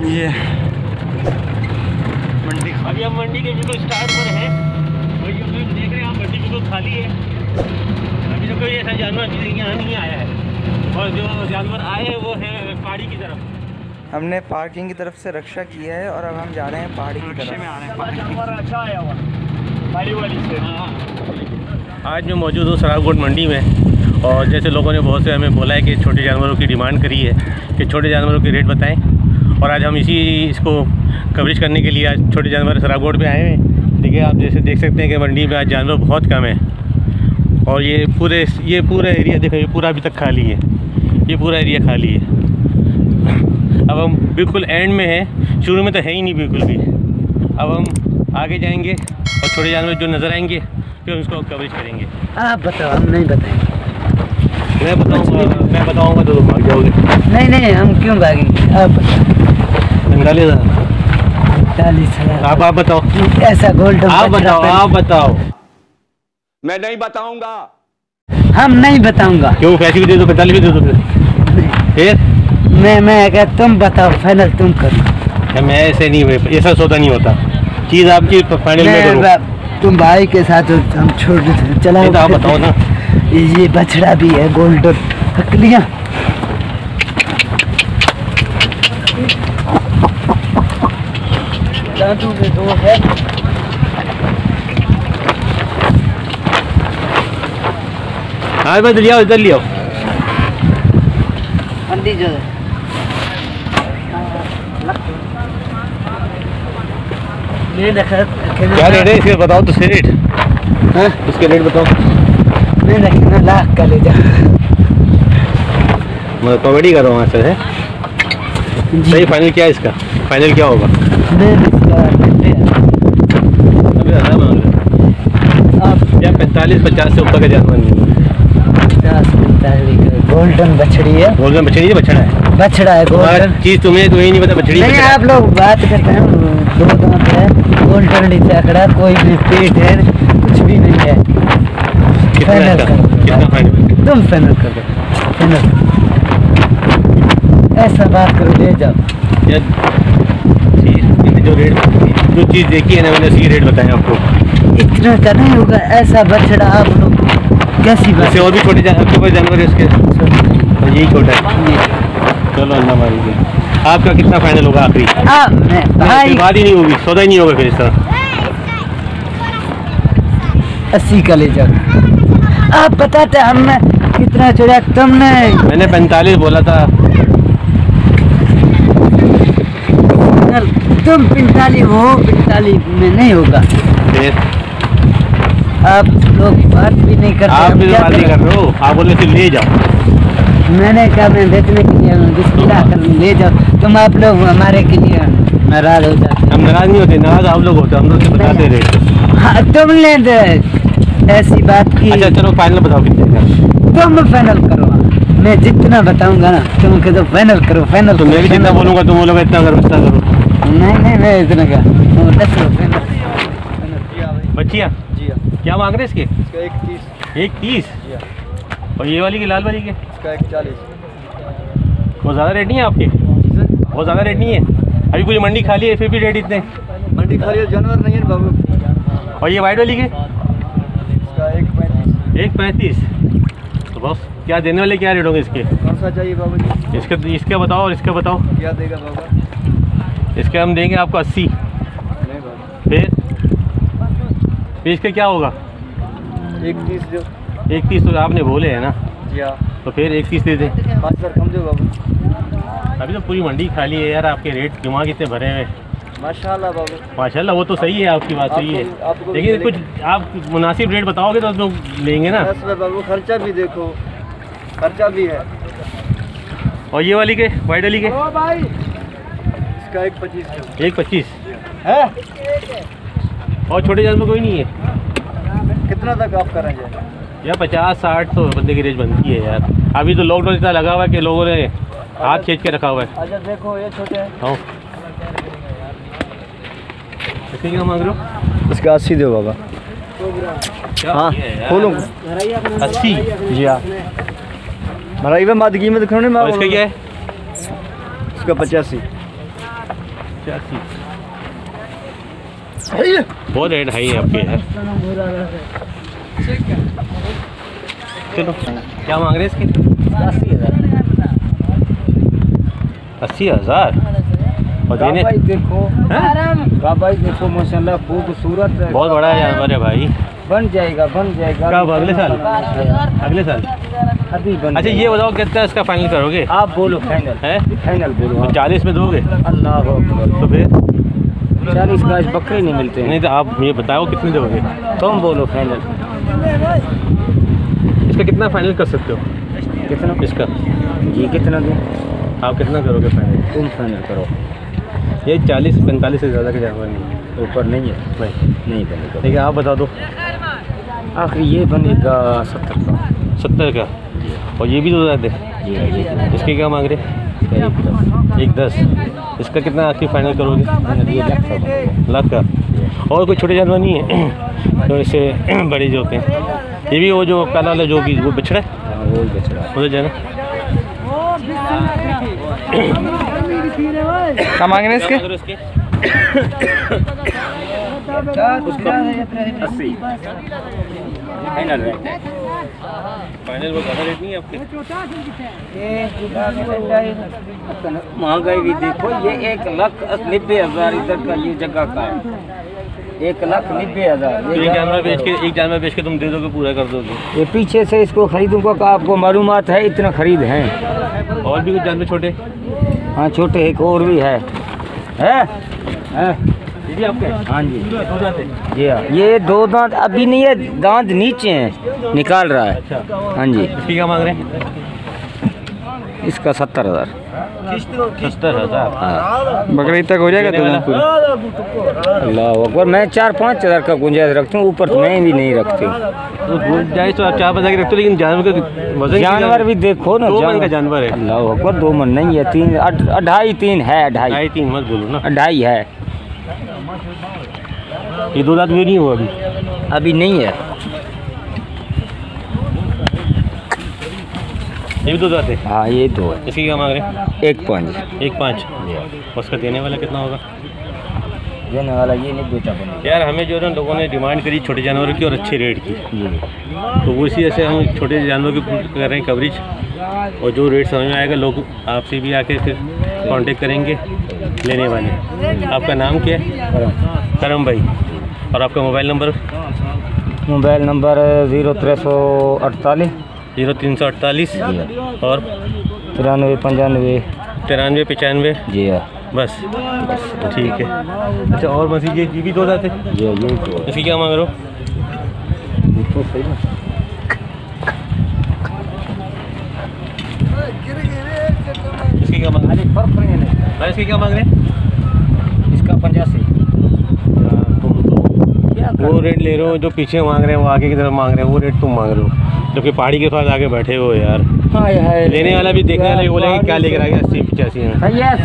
ये मंडी, अभी हम मंडी के बिल्कुल स्टार्ट पर है और ये देख रहे हैं आप, मंडी बिल्कुल खाली है। अभी तो कोई ऐसा जानवर यहाँ नहीं आया है और जो जानवर आए हैं वो है पहाड़ी की तरफ। हमने पार्किंग की तरफ से रक्षा किया है और अब हम जा रहे हैं पहाड़ी की तरफ। आज मैं मौजूद हूँ सराफकोट मंडी में और जैसे लोगों ने बहुत से हमें बोला है कि छोटे जानवरों की डिमांड करी है कि छोटे जानवरों के रेट बताएं, और आज हम इसको कवरेज करने के लिए आज छोटे जानवर सराफकोट पे आए हैं। देखिए आप जैसे देख सकते हैं कि मंडी में आज जानवर बहुत कम है और ये पूरा एरिया देखो, ये पूरा अभी तक खाली है, ये पूरा एरिया खाली है। अब हम बिल्कुल एंड में है, शुरू में तो है ही नहीं बिल्कुल भी। अब हम आगे जाएंगे और छोटे जानवर जो नज़र आएंगे फिर उसको कवरेज करेंगे। आप बताओ, हम नहीं बताएंगे। मैं बताऊंगा तो भाग जाओगे। नहीं हम क्यों भागेंगे, आप बताओ। 45,000। आप बताओ ऐसा गोल्ड, आप बताओ। मैं नहीं बताऊंगा। हम नहीं बताऊंगा। क्यों, पैसे भी दे दो, 45 भी दे दो फिर। मैं अगर तुम बताओ, फाइनल तुम करो। मैं ऐसे नहीं, ऐसा सौदा नहीं होता, चीज़ आपकी फाइनल में करो। तुम भाई के साथ हम छोड़ चला। तो आप बताओ ना। ये बछड़ा भी है गोल्डन, हकलियाँ दांतों में दो है। हाँ बस लिया, इधर लिया मंडी जो क्या रेट है इसके, बताओ तो सही रेट। हाँ उसके रेट बताओ। मैं रखना लाख का ले जा, मैं कॉमेडी कर रहा हूँ सर है। सही फाइनल क्या है इसका, फाइनल क्या होगा? मैं इसका अभी आप या 45-50 से ऊपर का जानवर नहीं। 50-45 गोल्डन बछड़ी है। गोल्डन बछड़ी है, बछड़ा है? बछड़ा है गोल्डन। चीज़ तुम्हें नहीं पता, बछड़ी नहीं, आप लोग बात करते हैं, दो दांत है, गोल्डन आंकड़ा, कोई भी पेट है, कुछ भी नहीं है। फाइनल करो, कितना फाइनल? तुम फाइनल कर दो, फाइनल। ऐसा बात करो, ले जाओ। जो रेट, जो चीज़ देखी है ना मैंने, उसी रेट बताया आपको। इतना का नहीं होगा, ऐसा बछड़ा आप लोग कैसी बात। और भी छोटे जानवर है उसके, और यही छोटा है। चलो अल्लाह मारिए। आपका कितना फाइनल होगा आखिरी? भाई बात ही नहीं होगी, सौदा ही नहीं होगा फिर इस तरह। 80 का ले जाओ। आप बताते हमने कितना छोड़ा, तुमने। मैंने 45 बोला था। तुम 45 हो, 45 में नहीं होगा। फिर आप लोग बात भी नहीं करते। आप भी बात नहीं कर रहे हो, आप बोले फिर ले जाओ। मैंने कहा मैं बेचने के लिए बिस्मिल्लाह कर ले जाओ। तुम आप लोग हमारे के लिए नाराज हो जाते। हम नाराज नहीं होते, नाराज आप लोग होते, हम लोग से बताते रहे। हाँ, तुमने ऐसी बात की। अच्छा चलो फाइनल बताओ कितने का। तुम फाइनल करो, मैं जितना बताऊंगा ना तुम कहो फाइनल करो, फाइनल। तो मैं भी जितना बोलूँगा तुम बोलोगे इतना करो, इतना करो। नहीं मैं इतना का बच्चियाँ जी क्या मांग रहे हैं इसके? इसका 130। 130? और ये वाली की लाल वाली के? इसका 140। बहुत ज़्यादा रेट नहीं है आपके? बहुत ज़्यादा रेट नहीं है? अभी पूरी मंडी खाली है फिर भी रेट इतने? मंडी खाली है, जानवर नहीं है बाबू। और ये वाइट वाली के? इसका 135। 135? तो बस क्या देने वाले, क्या रेट होंगे इसके? कौन सा चाहिए बाबू जी? इसका बताओ और इसका बताओ। क्या देगा बाबा? इसके हम देंगे आपको 80। नहीं बाबू। फिर इसका क्या होगा? 130 जो। 130 तो आपने बोले है ना? जी हाँ। तो फिर 130 दे दें। 5,000 कम दो बाबू। अभी तो पूरी मंडी खाली है यार, आपके रेट दिमाग इतने भरे हुए। माशाल्लाह बाबू। माशाल्लाह, वो तो सही है, आपकी बात सही है, लेकिन कुछ आप मुनासिब रेट बताओगे तो लोग लेंगे ना। 10 बाबू, खर्चा भी देखो, खर्चा भी है। और ये वाली के, वाइट वाली के? इसका 125। 125 है? और छोटे जानवर कोई नहीं है? कितना तक आप करेंगे? यार 50-60 तो बंदे की रेंज बनती है यार। अभी तो लॉकडाउन इतना लगा हुआ है कि लोगों ने हाथ खींच के रखा हुआ है। अच्छा देखो ये छोटे हैं। हाँ, इसके क्या मांग रहे हो? इसका 80 दो बाबा। हाँ खोलो। 80? जी हाँ। भराई में मादगी में दिखने में। और इसका क्या है? इसका 85। बहुत रेट हाई है आपके यार। चलो क्या मांग रहे हैं इसके? 80,000। और देने देखो भाई देखो माशाल्लाह खूबसूरत है। बहुत बड़ा जानवर है भाई। बन जाएगा कब? अगले साल? अगले साल अभी बन। अच्छा ये बताओ कितना इसका फाइनल करोगे? आप बोलो फाइनल है? फाइनल बोलो। 40 में दोगे? अल्लाह तो फिर 40 का बकरे नहीं मिलते हैं। नहीं तो आप मुझे बताओ कितने दोगे? तुम बोलो फाइनल इसका कितना फाइनल कर सकते हो? कितना? इसका जी कितना दूँ? आप कितना करोगे फाइनल? तुम फाइनल करो। ये 40-45 से ज़्यादा के जानवर नहीं है। ऊपर नहीं है? नहीं बनेगा। ठीक है आप बता दो। आखिर ये बनेगा 70 का। 70 का? और ये भी 2 हज़ार दे? जी इसके क्या मांग रहे? 1,10,। इसका कितना आखिर फाइनल करोगे? लाख का? और कोई छोटे जानवर नहीं है तो इससे बड़े जो होते हैं? ये भी वो जो पहला वाला जो भी वो बछड़ा है? वो बछड़ा उधर जाना। क्या मांग रहे हैं इसके? 80 फाइनल है। फाइनल वो ज़्यादा रेट नहीं है आपके? महंगाई भी देखो, ये 1,90,000 इधर का ये जगह का है। 1,90,000। एक जानवर बेच के तुम दे दोगे, पूरा कर दोगे? ये पीछे से इसको खरीदूंगा का आपको मालूमात है इतना खरीद है। और भी कुछ जानवर छोटे? हाँ छोटे एक और भी है। ये भी आपके? हाँ जी दो दांत है? जी हाँ। ये 2 दांत अभी नहीं है, दांत नीचे हैं, निकाल रहा है। अच्छा हाँ जी। इसकी क्या मांग रहे हैं? इसका 70,000। 70,000? हाँ। बकरीद तक हो जाएगा 2 दांत पूरा? अल्लाह अकबर। मैं 4-5 हज़ार का गुंजाइश रखती हूँ, ऊपर तो मैं भी नहीं रखती हूँ। तो गुंजाइश तो आप 4 बजा के रखते हो, लेकिन जानवर का वजन? जानवर भी देखो ना। 2 मन का जानवर है? अल्लाह अकबर 2 मन नहीं है, 3 2.5-3 है। 2.5-3 मत बोलो ना। 2.5 है। ये 2 दांत में नहीं हुआ अभी नहीं है। ये भी 2 दांत है? हाँ ये 2 है। इसकी क्या मांग रहे हैं? 1.5। 1.5? उसका देने वाला कितना होगा? देने वाला ये नहीं बेचा बनेगा। यार हमें जो है ना लोगों ने डिमांड करी छोटे जानवरों की और अच्छे रेट की, तो वो इसी ऐसे हम छोटे जानवरों की कर रहे हैं कवरेज। और जो रेट समझ में आएगा लोग आपसे भी आके फिर कांटेक्ट करेंगे लेने वाले। आपका नाम क्या है? करम भाई। और आपका मोबाइल नंबर? मोबाइल नंबर 0348 0348 और 9395 जी हाँ बस ठीक है। अच्छा और मसीह ये भी 2 दांत है? जी ये तो इसकी क्या मांग रहे हो? इसकी क्या मांग रहे हैं? इसकी क्या मांग रहे हैं? इसका 85। वो रेट ले रहे हो जो पीछे मांग रहे हैं, वो आगे की तरफ मांग रहे हैं, वो रेट तुम मांग रहे हो, जबकि पहाड़ी के पास आगे बैठे हो यार। लेने वाला भी देखने वाला भी बोलेगा क्या लेकर आ गया 80-85 में।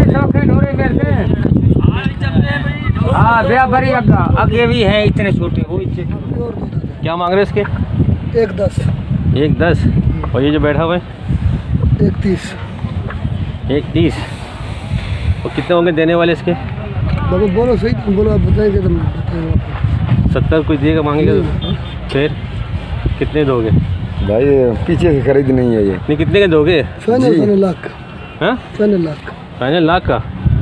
हाँ व्यापारी आगे भी हैं इतने छोटे। वो क्या मांग रहे हैं इसके? 1,10। 1,10। और ये जो बैठा हुआ है? 1,30। 1,30। और कितने होंगे देने वाले इसके? बोलो सही, बोलो आप बताएंगे तो 70 कुछ देगा मांगेगा तो? फिर कितने दोगे? भाई पीछे से खरीद नहीं है ये। नहीं कितने के दोगे? फाइनल लाख। हाँ फाइनल लाख का?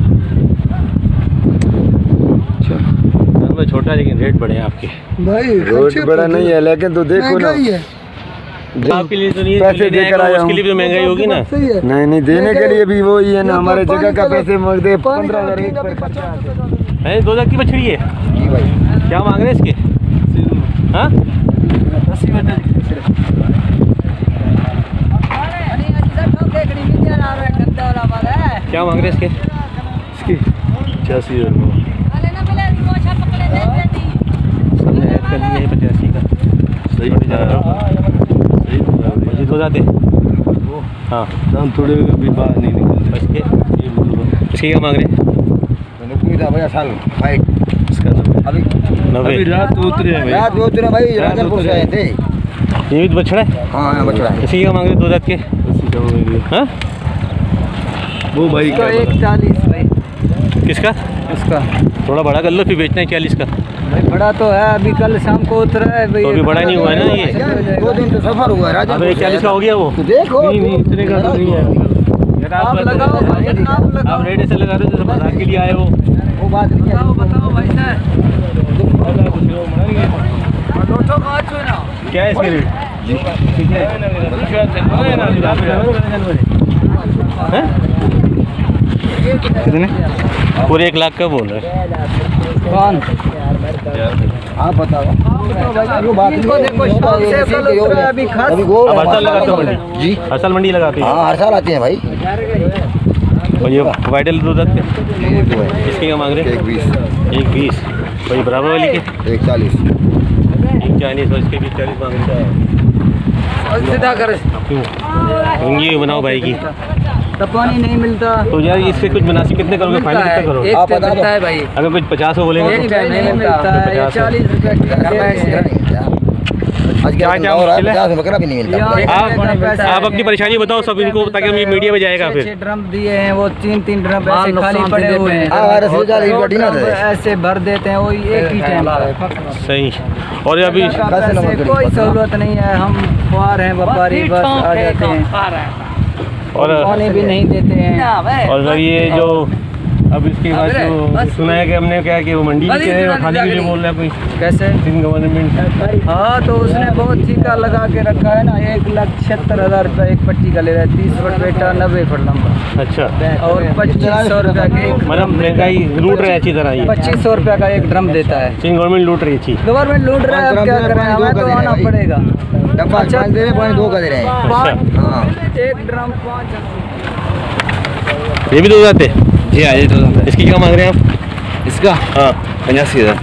जानवर छोटा लेकिन रेट बड़े हैं आपके। भाई रेट बड़ा नहीं है लेकिन तो देखो ना, आपके लिए तो नहीं, पैसे देकर आया उसके लिए भी तो महंगाई होगी ना। नहीं देने के लिए भी वही है ना, हमारे जगह का पैसे मांगते 15,000 एक पर 50 है। 2 लाख की मछली है जी भाई। क्या मांग रहे हैं इसके? हाँ क्या मांग रहे हैं इसके? 85,000 85 का सही जा रहा हो। सही 2 दांत है? हाँ हम थोड़े भी बाहर नहीं निकलते। इसके क्या मांग रहे हैं? भैया साल भाई इसका 90 रात उतरे हैं रात में उतरे भाई, राजनपुर से आए थे। ये भी तो बछड़ा है? हाँ बछड़ा है। इसकी क्या मांग रहे 2 दांत के? हाँ वो भाई 1,40 भाई। किसका? इसका थोड़ा बड़ा कर लो, फिर बेचना है 40 का। भाई बड़ा तो है, अभी कल शाम को उतरा है भाई। तो अभी बड़ा नहीं हुआ है ना ये? 2 दिन तो सफर हुआ है राजा। अबे 40 का हो गया वो। देखो नहीं इतने का तो नहीं है। आप लगाओ भाई, आप लगाओ। आप रेट ऐसे लगा रहे हो जैसे मजाक के लिए आए हो। वो बात नहीं है। बताओ भाई साहब। क्या है इसके रेट? कितने? पूरे 1 लाख का बोल रहे हैं। कौन? आप बताओ। जो बात नहीं इनको देखो शाम से कल उतरा है, अभी खास। अब हर साल लगाते हो मंडी? जी हर साल मंडी लगाते हो? हाँ हर साल आते हैं भाई। और ये वाइटल दूध रखते हैं? इसके क्या मांग रहे हैं? 120 120। वही बराबर वाली के 140 140 और इसके भी 40 मांग रहे हैं। सीधा कर। क्यों? लुंगी बनाओ भाई की। तो पानी नहीं मिलता। तो यार इससे कुछ मुनासिब कितने करोगे? फाइनल कितना करोगे? एक आप पे बता दो। मिलता है भाई। अगर कुछ 50 को बोलेंगे एक तो? पे नहीं मिलता है, 40 रुपये क्या मुश्किल है? 50 में बकरा भी नहीं मिलता। आप अपनी परेशानी बताओ सब इनको, ताकि हम ये मीडिया में जाएगा फिर। 6 ड्रम दिए हैं, वो 3-3 ड्रम ऐसे खाली पड़े हुए हैं। हाँ, रसीद वाली बटी ना दे। ऐसे भर देते हैं, वही एक ही टाइम। सही। और अभी कोई सहूलत नहीं है, हम ख्वार हैं, व्यापारी बस आ जाते हैं और पानी भी नहीं देते हैं। और अगर ये जो अब इसके बाद जो सुना है कि हमने क्या कि वो मंडी भी है और खाने के लिए बोल रहा है कोई कैसे? सिंध गवर्नमेंट। हाँ तो उसने बहुत ठीका लगा के रखा है ना। 1,76,000 रुपये एक पट्टी का ले रहा है। 30 फुट बेटा, 90 फुट लंबा अच्छा, और 2,500 रुपये का एक। मतलब महंगाई लूट रहे हैं अच्छी तरह ये। 2,500 रुपये का एक ड्रम देता है। सिंध गवर्नमेंट लूट रही है अच्छी। गवर्नमेंट लूट रहा है, अब क्या करें, हमें तो आना पड़ेगा। डब्बा 5 दे रहे, 2 का दे रहे हैं। हाँ एक ड्रम 5। ये भी दूध आते? जी हाँ जी। तो इसकी क्या मांग रहे हैं आप? इसका हाँ 85,000।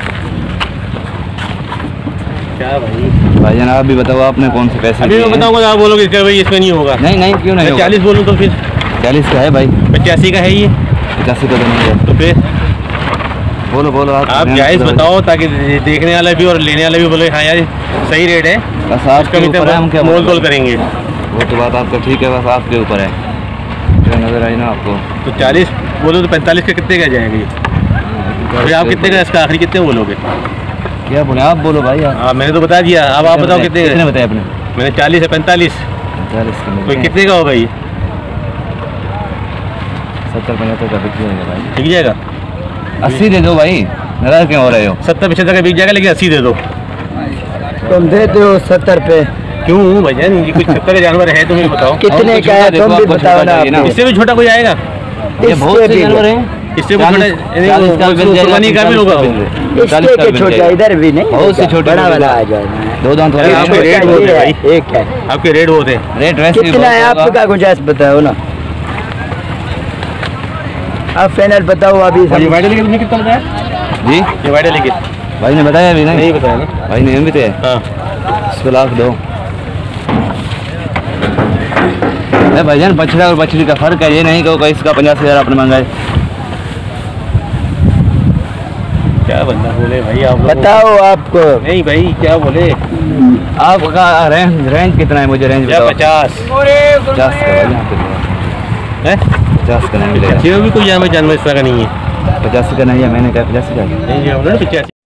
क्या भाई? भाई जान आप भी बताओ, आपने कौन से पैसे अभी दिए मैं हैं? बताऊंगा, आप बोलोगे क्या भाई इसमें नहीं होगा? नहीं नहीं क्यों नहीं मैं 40 बोलूँ तो फिर? 40 का है भाई। 85 का है ये 85 का तो नहीं है। तो फिर बोलो बोलो आप जायज़ बताओ, ताकि देखने वाला भी और लेने वाला भी बोले हाँ यार सही रेट है। बस आपके ऊपर है, हम क्या मोल तोल करेंगे। वो तो बात आपका ठीक है, बस आपके ऊपर है। क्या नजर आई ना आपको? तो 40 बोलो तो 45 का कितने का जाएगा ये? अभी आप कितने का इसका आखिरी कितने बोलोगे? क्या बोले आप? बोलो भाई आप। हाँ मैंने तो बता दिया, अब आप बताओ कितने कितने का? बताया आपने? मैंने 40 है 45। 40 का तो कितने का होगा ये? 70-75 का बिक जाएगा भाई। बिक जाएगा? 80 दे दो भाई, नाराज क्यों हो रहे हो? 70-75 का बिक जाएगा, लेकिन 80 दे दो। तुम देते हो 70 पे। क्यों भैया, ये कुछ 70 जानवर है, तुम ही बताओ। कितने का है तुम भी बताओ ना। इससे भी छोटा कोई आएगा? ये बहुत से जानवर हैं। इससे भी छोटा कुर्बानी का भी होगा। इसके के छोटा इधर भी नहीं, बहुत से छोटे बड़ा वाला आ जाए। 2 दांत वाले आपके रेट बहुत है भाई। एक है। आपके रेट बहुत है। रेट वैसे भी कितना है बहुत होगा। आपका गुंजाइश बताओ ना। आप फाइनल बताओ अभी। और ये वाइडल लेके तुमने कितना बताया? जी ये वाइडल लेके भाई ने बताया अभी नहीं बताया ना? भाई ने भी तो है। हाँ 100 लाख दो। भाईजान बछड़ा और बछड़ी का फर्क है, ये नहीं कहो कि इसका 50,000 आपने मंगाए। क्या बंदा बोले भाई आप लोग? बताओ आपको। नहीं भाई क्या बोले? आपका रेंज कितना है? मुझे रेंज बताओ। 50 50 का भाई यहाँ पे है? 50 का नहीं मिलेगा। ये भी कोई जानवर इस तरह का नहीं है। 85 का नहीं है, मैंने कहा 85 का। नहीं 85